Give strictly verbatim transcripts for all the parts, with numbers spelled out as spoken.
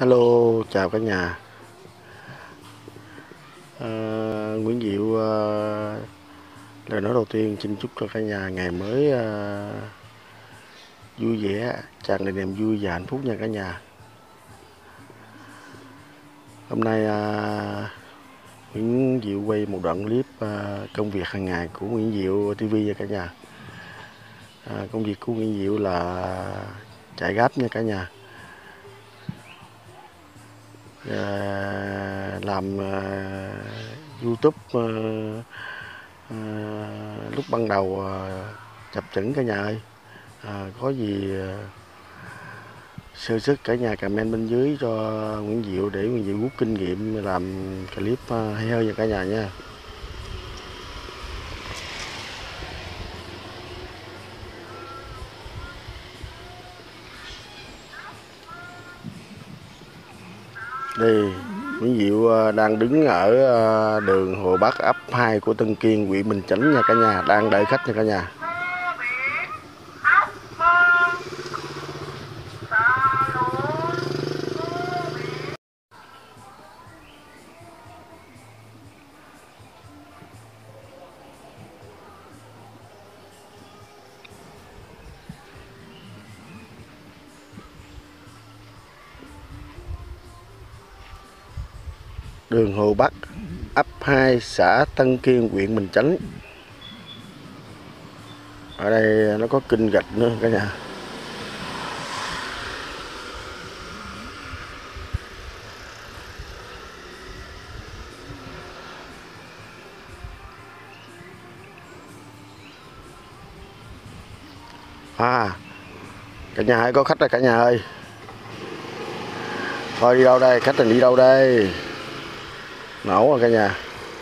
Hello, chào cả nhà. À, Nguyễn Diệu à, lời nói đầu tiên xin chúc cho cả nhà ngày mới à, vui vẻ, tràn đầy niềm vui và hạnh phúc nha cả nhà. Hôm nay à, Nguyễn Diệu quay một đoạn clip à, công việc hàng ngày của Nguyễn Diệu ti vi nha cả nhà. À, công việc của Nguyễn Diệu là chạy Grab nha cả nhà. À, làm à, YouTube à, à, lúc ban đầu à, chập chững cả nhà ơi. À, có gì à, sơ sức cả nhà comment bên dưới cho Nguyễn Diệu để Nguyễn Diệu rút kinh nghiệm làm clip à, hay hơn cho cả nhà nha. Đây, Nguyễn Diệu đang đứng ở đường Hồ Bắc, ấp hai của Tân Kiên, huyện Bình Chánh nha cả nhà, đang đợi khách nha cả nhà. Đường Hồ Bắc, ấp hai, xã Tân Kiên, huyện Bình Chánh. Ở đây nó có kênh gạch nữa cả nhà. À, cả nhà ơi, có khách rồi cả nhà ơi. Thôi đi đâu đây, khách mình đi đâu đây? Nổ rồi cả nhà.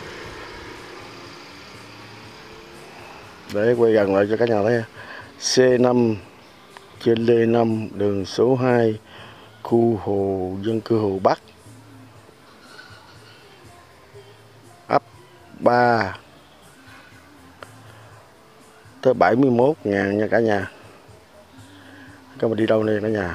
Để quay gần lại cho cả nhà thấy. C năm trên Lê năm, đường số hai, khu Hồ dân cư Hồ Bắc, ấp ba, tới bảy mươi mốt ngàn nha cả nhà. Các bạn đi đâu đây cả nhà?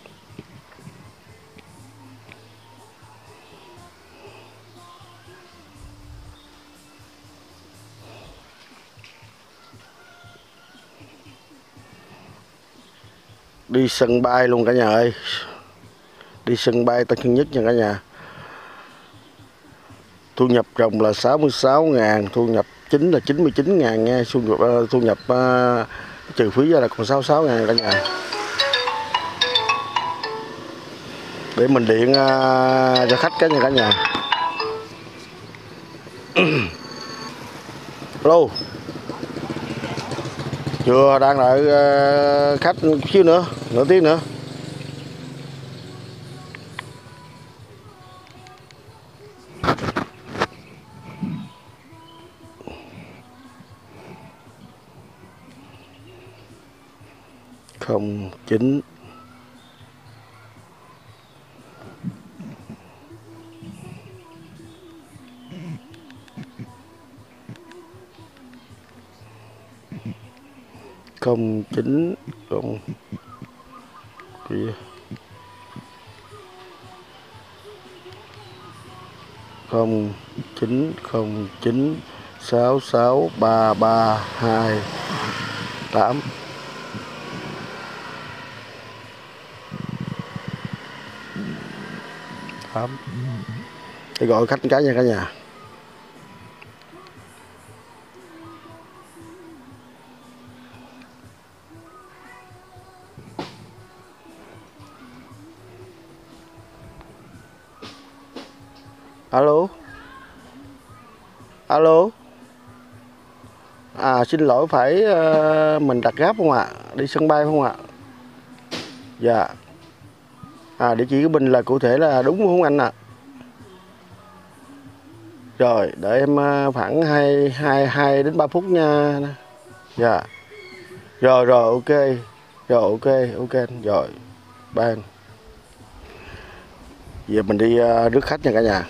Đi sân bay luôn cả nhà ơi. Đi sân bay Tân Sơn Nhất nha cả nhà. Thu nhập ròng là sáu mươi sáu ngàn, thu nhập chính là chín mươi chín ngàn nha. Thu nhập, uh, thu nhập uh, trừ phí ra là còn sáu mươi sáu ngàn cả nhà. Để mình điện uh, cho khách cái nha cả nhà. Hello. Chưa, đang đợi uh, khách xíu nữa, nửa tiếng nữa. Không chín không chín không kia không chín không chín sáu sáu ba ba hai tám. tám. Để gọi khách cái nha cả nhà. Alo. Alo. À, xin lỗi, phải uh, mình đặt Grab không ạ? À? Đi sân bay không ạ? À? Dạ. À, địa chỉ của mình là cụ thể là đúng không anh ạ? À? Rồi, đợi em uh, khoảng hai hai hai đến ba phút nha. Dạ. Rồi rồi ok. Rồi ok, ok rồi. Ban. Giờ mình đi uh, rước khách nha cả nhà.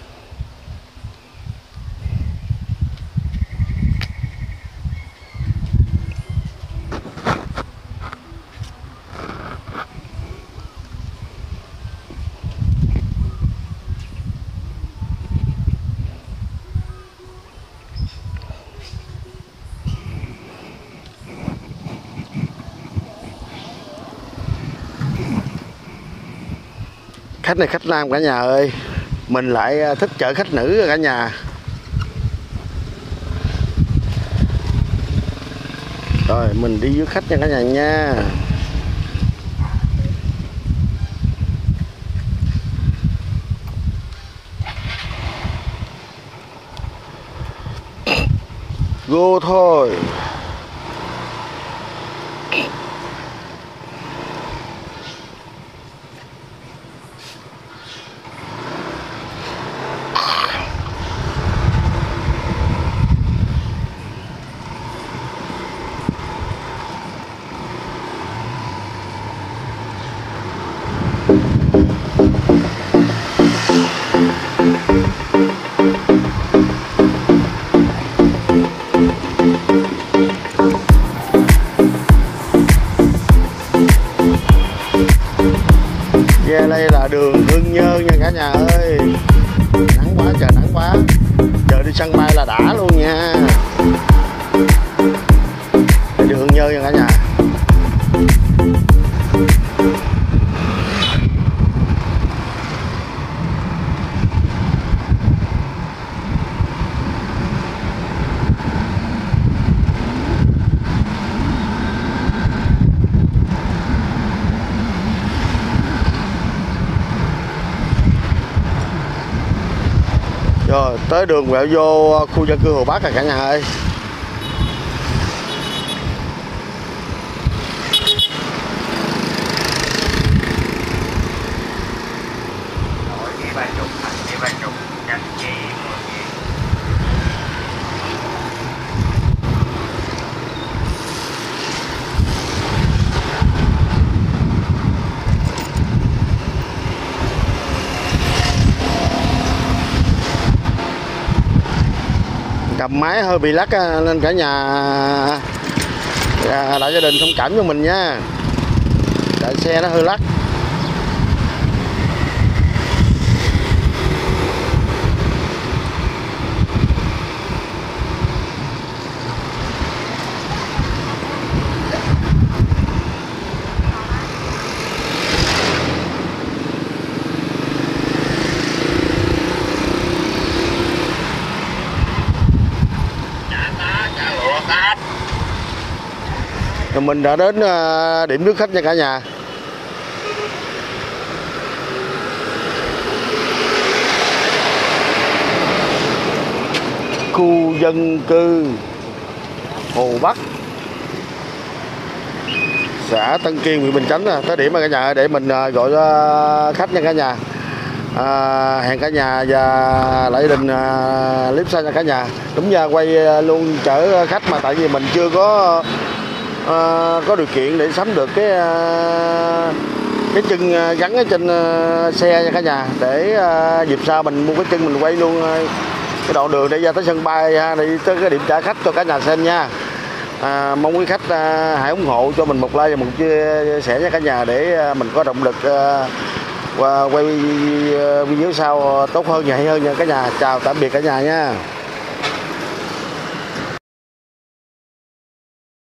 Khách này khách nam cả nhà ơi, mình lại thích chở khách nữ cả nhà. Rồi mình đi với khách nha cả nhà nha. Go thôi. Về đây là đường Hương Nhơn nha cả nhà ơi. Nắng quá trời nắng quá. Giờ đi sân bay là đã luôn nha. Đây đường Hương Nhơn nha cả nhà. Rồi tới đường quẹo vô khu dân cư Hồ Bắc rồi cả nhà ơi. Cầm máy hơi bị lắc nên cả nhà đại gia đình thông cảm cho mình nha, tại xe nó hơi lắc. Rồi mình đã đến điểm nước khách nha cả nhà. Khu dân cư Hồ Bắc, xã Tân Kiên, huyện Bình Chánh. Tới điểm mà cả nhà để mình gọi khách nha cả nhà. À, hẹn cả nhà và lại đình clip sau nha cả nhà. Đúng ra quay luôn chở khách mà tại vì mình chưa có À, có điều kiện để sắm được cái à, cái chân gắn ở trên à, xe nha cả nhà, để à, dịp sau mình mua cái chân mình quay luôn à, cái đoạn đường để ra tới sân bay ha, để tới cái điểm trả khách cho cả nhà xem nha. À, mong quý khách à, hãy ủng hộ cho mình một like và một chia sẻ nha cả nhà, để à, mình có động lực à, quay video sau tốt hơn và hay hơn nha cả nhà. Chào tạm biệt cả nhà nha.